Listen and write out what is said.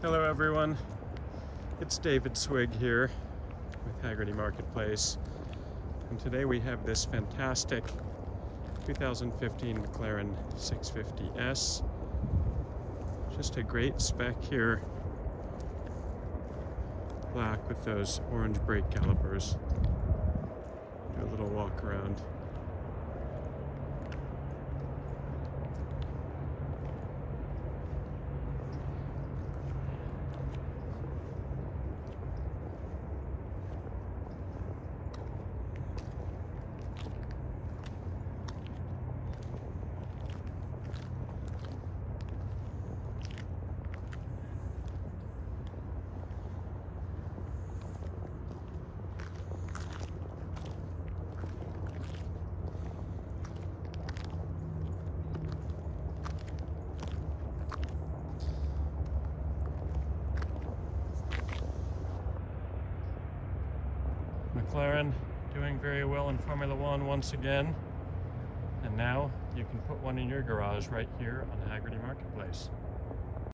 Hello everyone, it's David Swig here with Haggerty Marketplace, and today we have this fantastic 2015 McLaren 650S. Just a great spec here, black with those orange brake calipers. Do a little walk around. McLaren doing very well in Formula One once again, and now you can put one in your garage right here on Haggerty Marketplace.